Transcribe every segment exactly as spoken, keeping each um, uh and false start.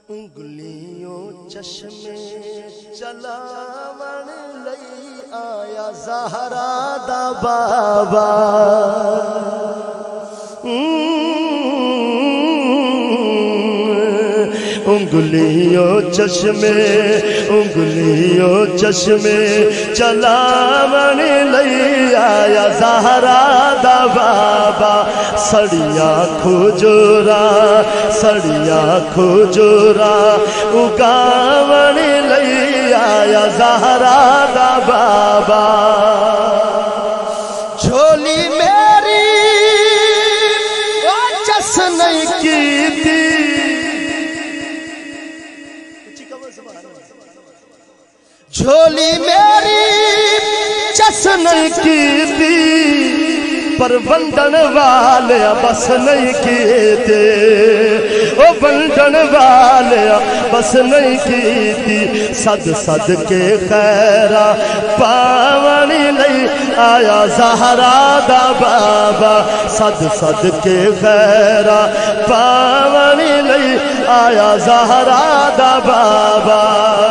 انگلیوں چشمے چلاون لئی آیا زہرا دا بابا انگلیوں چشمے انگلیوں چشمے چلاون لئی آیا زہرا دا بابا سڑیا کھجورا سڑیا کھجورا اگاون لئی آیا زہرا دا بابا جھولی میری چس نہیں کی تھی جھولی میری چس نہیں کی تھی پر ونڈن والے بس نہیں کیے تھے او ونڈن والے بس نہیں کی تھی صد صد کے خیرہ پاونی لئی آیا زہرا دا بابا صد صد کے خیرہ پاونی لئی آیا زہرا دا بابا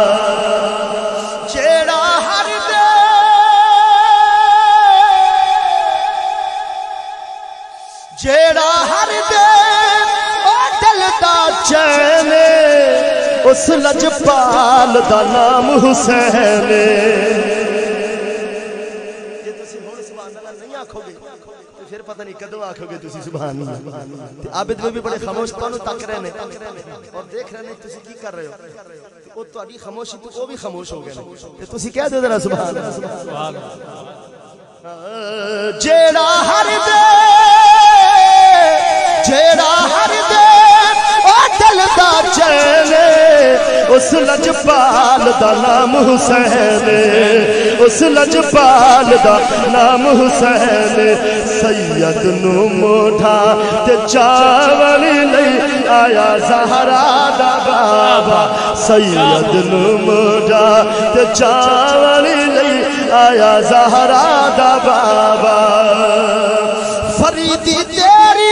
جیڑا ہر دے او دلدا چینے اس لجپال دا نام حسین یہ تسی ہون سبحان اللہ نہیں آکھو گے تو پھر پتہ نہیں کدوں آکھو گے تسی سبحان اللہ عابد میں بھی بڑے خاموش تانوں تک رہے نے اور دیکھ رہے نے تسی کی کر رہے ہو او تہاڈی خاموشی تو وہ بھی خاموش ہو گئے تے تسی کہہ دو ذرا سبحان اللہ جیڑا ہر دے جیڑا ہر دے او دلدا چینے اس لجپال دا نام حسین اس لجپال دا نام حسین سید نو موڑھا تے چاول لئی آیا زہرا دا بابا سید نو موڑھا تے چاول لئی آیا زہرا دا بابا فریدی تیری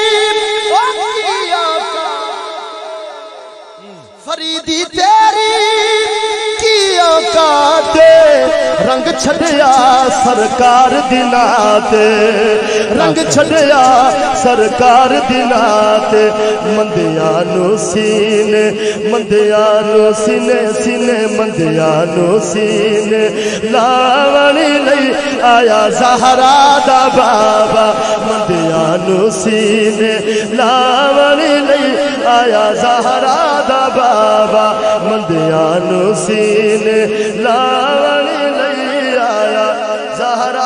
فریدی تیری کی آقا دے رنگ چھڑیا سرکار دناتے رنگ چھڑیا سرکار دناتے مندیانو سینے مندیانو سینے سینے مندیانو سینے لاونی لئی آیا زہرا دا بابا مندیانو سینے لاونی لئی آیا زہرا دا بابا مندیانو سینے لاونی لئی آیا زہرا